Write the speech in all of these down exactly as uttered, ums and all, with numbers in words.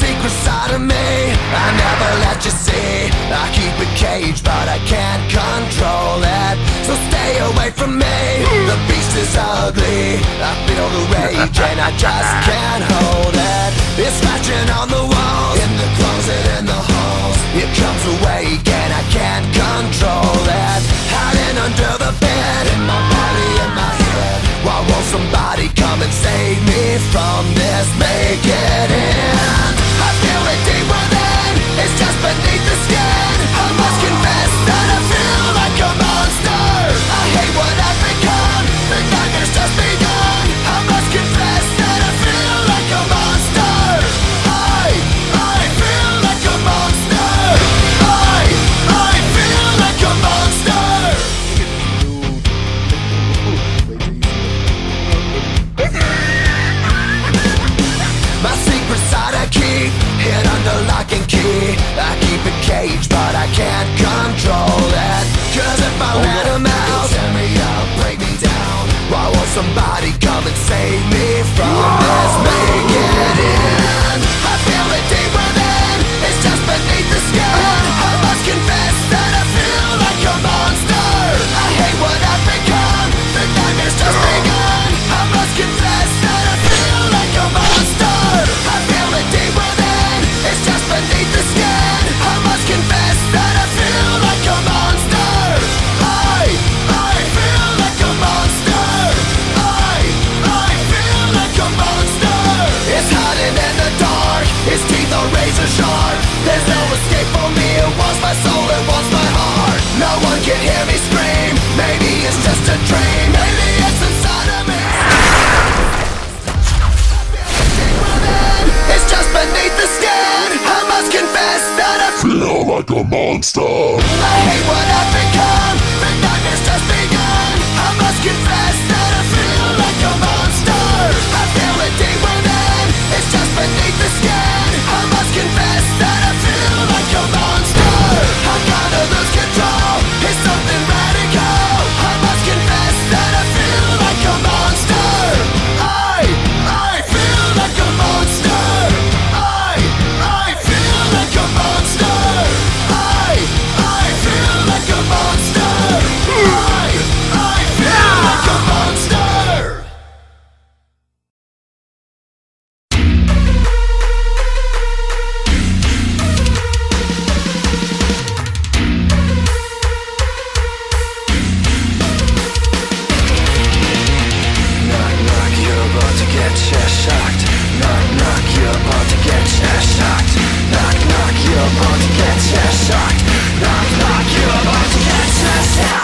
secret side of me I never let you see. I keep it caged but I can't control it, so stay away from me. The beast is ugly, I feel the rage and I just can't hold it. It's scratching on the walls, in the closet, in the halls. It comes awake and I can't control it. Hiding under the bed, in my body, in my head. Why won't somebody come and save me from this? Make it end. I feel it deep within, it's just beneath the skin. I must confess that I feel like a monster. I hate what I've become, the nightmare's just begun. I must confess that I feel like a monster. I, I feel like a monster. I, I feel like a monster. My secret side I keep hid under lock and key. I keep it caged but I can't control it, cause if I let him out, tear me up, break me down. Why won't somebody come and save me from this? Make it end. I feel it deep within, it's just beneath the skin. I must confess that I feel like a monster. I hate what I've become, the nightmare's just begun. I must confess that I feel like a monster. I feel it deep within, it's just beneath the skin. I must confess that I feel like a monster. I, I feel like a monster. I, I feel like a monster. It's hiding in the dark, its teeth are razor sharp. There's no escape for me, it wants my soul, it wants my heart. No one can hear me scream, maybe it's just a dream. Maybe it's inside of me. It's just beneath the skin. I must confess that I feel like a monster. I hate what I've become, the nightmare's just begun. I must confess that I feel like a monster. I feel it deep within, it's just beneath the skin. I must confess that I feel like a monster. I'm gonna lose control, it's something radical. I must confess that I feel like a monster. I, I feel like a monster. I, I feel like a monster. I, I feel like a monster. I, I feel like a monster. Knock, knock, you're about to get shell-shocked. Knock, knock, you're about to get shell-shocked. Knock, knock, you're about to get shell-shocked. Knock, knock, you're about to get shell-shocked.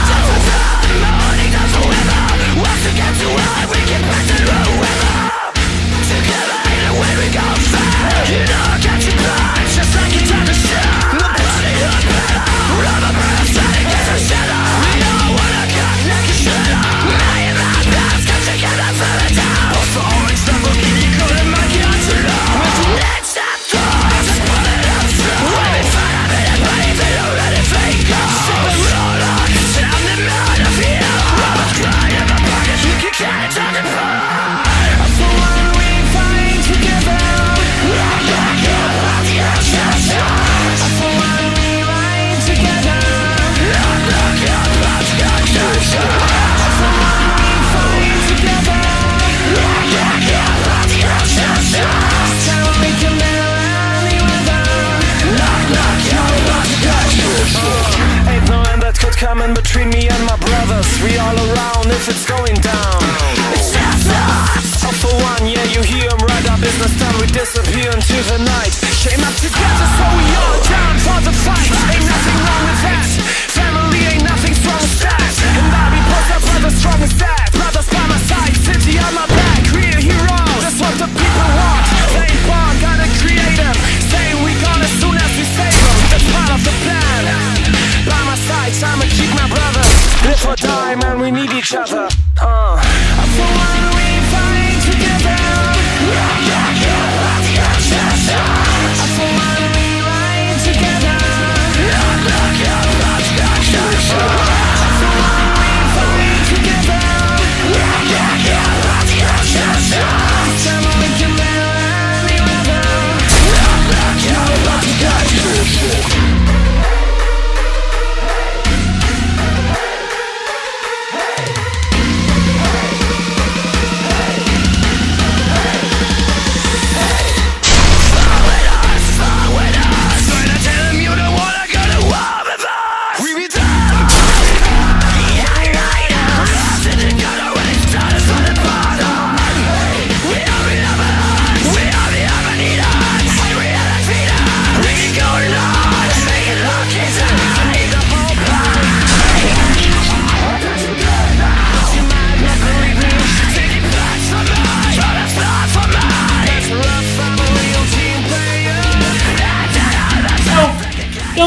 Morning does the weather. Once we get too high, we get back to the weather. Together ain't the way we go fast. You know I got you blind, just like you done the show. Nobody up better. Rubber breath, trying to get a shadow. We know I wanna cut like a shredder. Million round guns come together for the down. Also orange Lamborghini calling my Angelo. With the next stop thought, just pull it up through. When we find out that everybody, they don't let it fake go. Super roll on, I'm the man of you. Rubber crying in my pocket, you can count it on the phone. For one we fight together. Rock, rock, rock, rock, the ocean. For one we ride together. Rock, rock, rock, rock, the ocean. For one we fight together. Rock, rock, rock, rock, the ocean. So we can bear any weather. Rock, rock, rock, rock, the ocean. Ain't no end that could come in between me and my brothers. We all around if it's going down. It's just us. Oh, for one, yeah, you hear him right up. Business done, we disappear into the night. Came up together, so we all down for the fight. Ain't nothing wrong with that. Family ain't nothing strong as that. And I'll be post up brothers strong as that. Brothers by my side, city on my back. Real heroes, that's what the people want. They ain't born, gotta create them. Saying we gone as soon as we save them. That's part of the plan. By my side, I'ma keep my brothers. Live or die, man, we need each other. Uh. For one we fight together. Rock, rock, rock, rock, the ocean. For one we ride together. Rock, rock, rock, rock, the ocean. For one we fight together. Rock, rock, rock, rock, the ocean. Tell me we can bear any weather.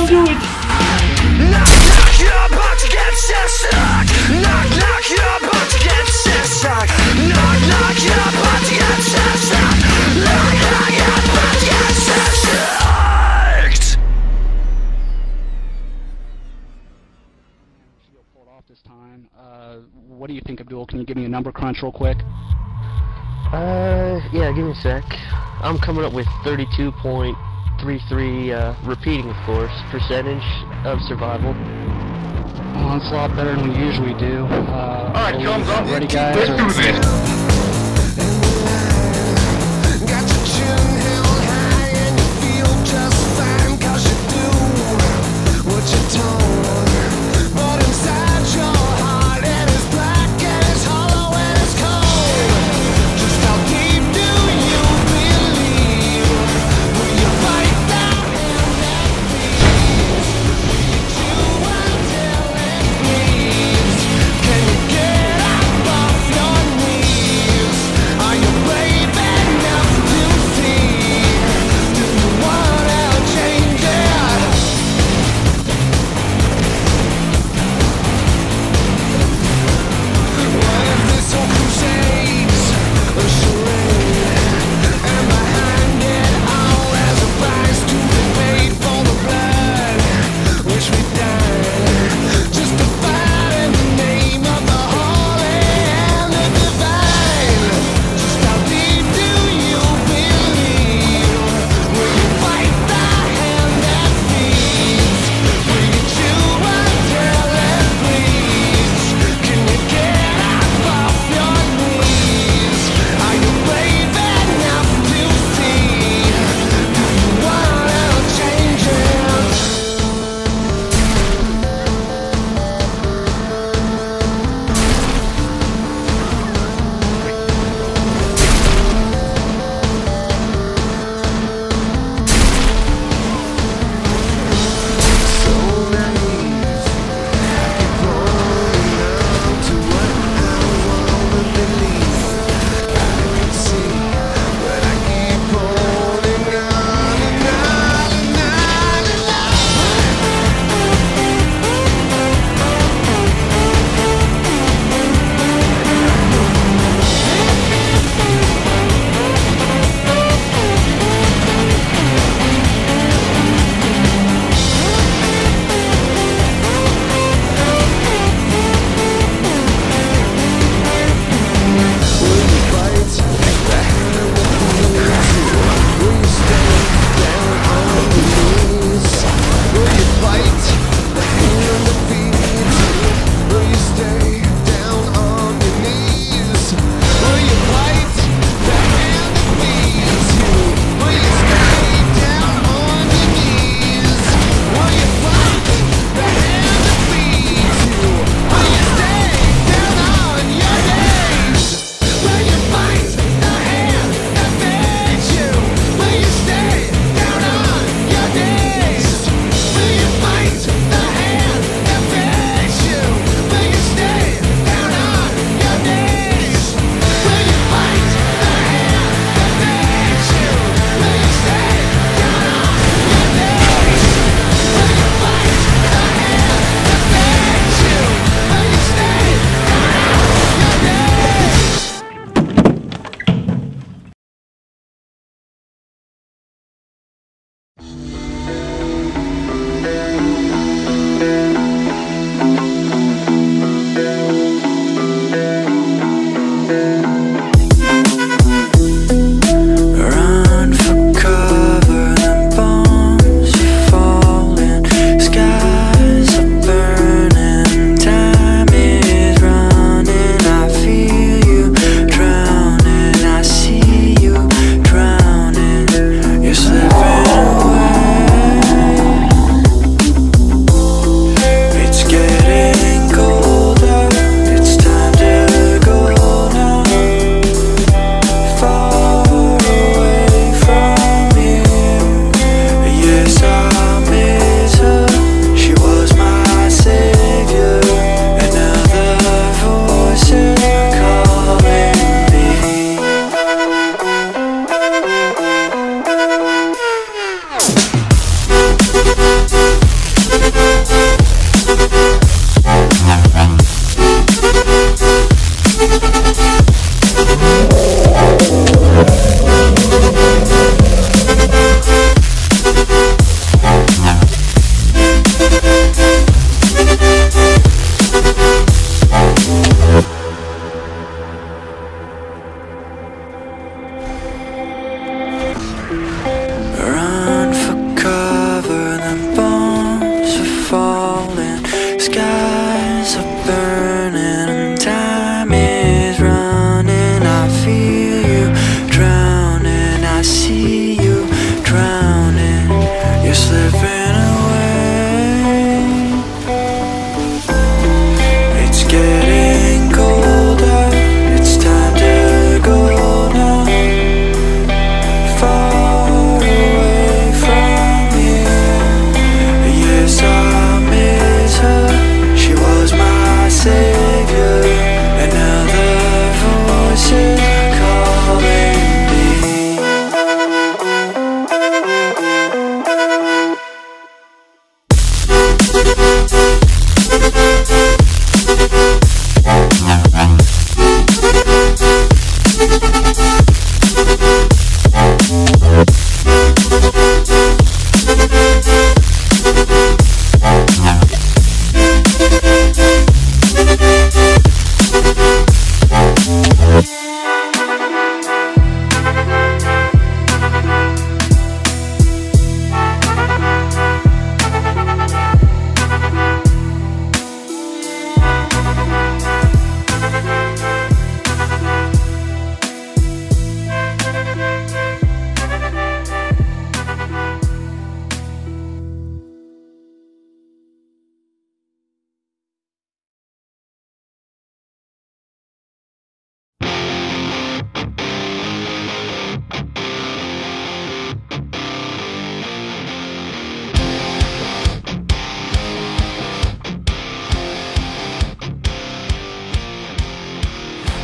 do it! Knock, knock, you're about to get shell-shocked. Knock, knock, you're about to get shell-shocked. Knock, knock, you're about to get shell-shocked. Knock, knock, you're about to get shell-shocked. Shield pulled off this time. Uh, what do you think, Abdul? Can you give me a number crunch real quick? Uh, yeah, give me a sec. I'm coming up with thirty-two point three three, uh, repeating, of course, percentage of survival. Oh, it's a lot better than we usually do. Uh, Alright, drums up. ready, guys? Let's do this. Got your chin held high and you feel just fine 'cause you do what you're told. But inside your heart it is black and it's hollow and it's cold. Just how deep do you believe? Will you fight that hand that feeds? Will you chew until it bleeds? Can you get up off your knees?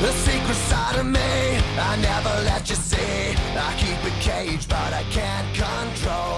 The secret side of me I never let you see. I keep it caged but I can't control